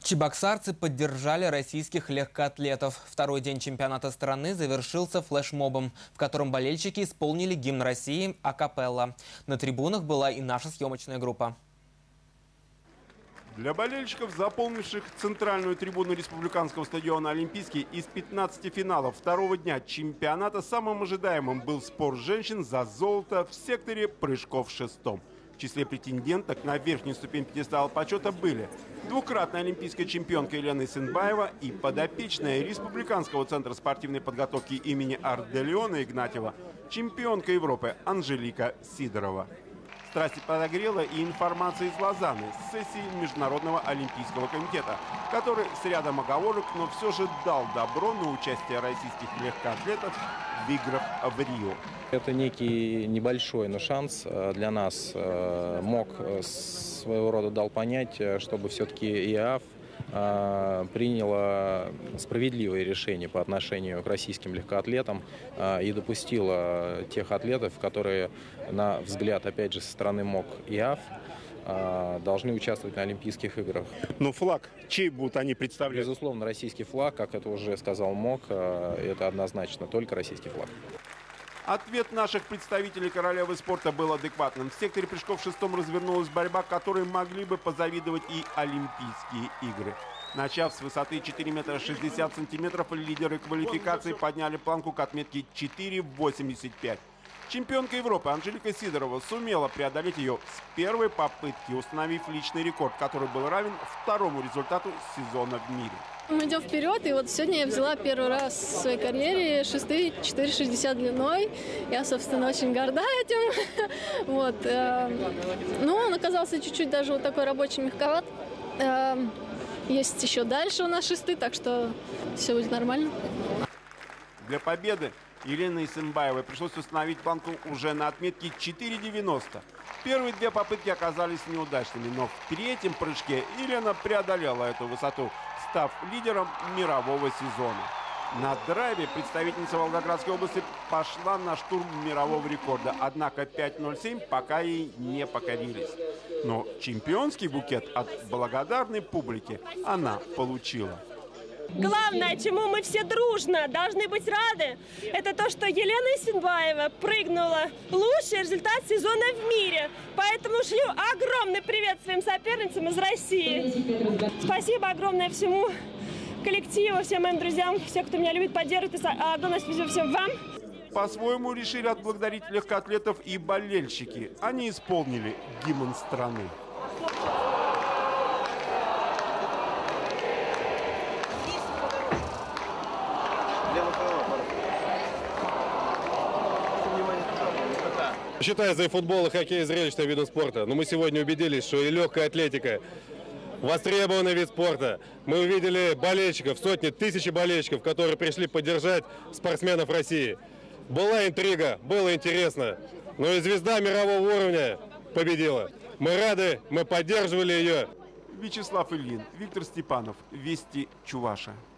Чебоксарцы поддержали российских легкоатлетов. Второй день чемпионата страны завершился флешмобом, в котором болельщики исполнили гимн России акапелла. На трибунах была и наша съемочная группа. Для болельщиков, заполнивших центральную трибуну республиканского стадиона «Олимпийский», из 15 финалов второго дня чемпионата самым ожидаемым был спор женщин за золото в секторе прыжков шестом. В числе претенденток на верхнюю ступень пьедестала почета были двукратная олимпийская чемпионка Елена Исенбаева и подопечная Республиканского центра спортивной подготовки имени Арделеона Игнатьева, чемпионка Европы Анжелика Сидорова. Страсти подогрела и информация из Лозанны с сессии Международного олимпийского комитета, который с рядом оговорок, но все же дал добро на участие российских легкоатлетов в играх в Рио. Это некий небольшой, но шанс для нас. МОК своего рода дал понять, чтобы все-таки ИААФ приняла справедливые решения по отношению к российским легкоатлетам и допустила тех атлетов, которые, на взгляд, опять же, со стороны МОК и ИААФ, должны участвовать на Олимпийских играх. Но флаг чей будут они представлять? Безусловно, российский флаг, как это уже сказал МОК, это однозначно только российский флаг. Ответ наших представителей королевы спорта был адекватным. В секторе прыжков в шестом развернулась борьба, которой могли бы позавидовать и Олимпийские игры. Начав с высоты 4 метра 60 сантиметров, лидеры квалификации подняли планку к отметке 4,85. Чемпионка Европы Анжелика Сидорова сумела преодолеть ее с первой попытки, установив личный рекорд, который был равен второму результату сезона в мире. Мы идем вперед, и вот сегодня я взяла первый раз в своей карьере шесты 4,60 длиной. Я, собственно, очень горда этим. Вот. Но он оказался чуть-чуть даже вот такой рабочий, мягковат. Есть еще дальше у нас шесты, так что все будет нормально. Для победы Елене Исенбаевой пришлось установить планку уже на отметке 4,90. Первые две попытки оказались неудачными, но в третьем прыжке Елена преодолела эту высоту, став лидером мирового сезона. На драйве представительница Волгоградской области пошла на штурм мирового рекорда, однако 5.07 пока ей не покорились. Но чемпионский букет от благодарной публики она получила. Главное, чему мы все дружно должны быть рады, это то, что Елена Исенбаева прыгнула лучший результат сезона в мире. Поэтому шлю огромный привет своим соперницам из России. Спасибо огромное всему коллективу, всем моим друзьям, всем, кто меня любит, поддерживает. И огромное спасибо всем вам. По-своему решили отблагодарить легкоатлетов и болельщики. Они исполнили гимн страны. Считается и футбол, и хоккей зрелищным видом спорта. Но мы сегодня убедились, что и легкая атлетика востребованный вид спорта. Мы увидели болельщиков, сотни, тысячи болельщиков, которые пришли поддержать спортсменов России. Была интрига, было интересно. Но и звезда мирового уровня победила. Мы рады, мы поддерживали ее. Вячеслав Ильин, Виктор Степанов, Вести Чуваша.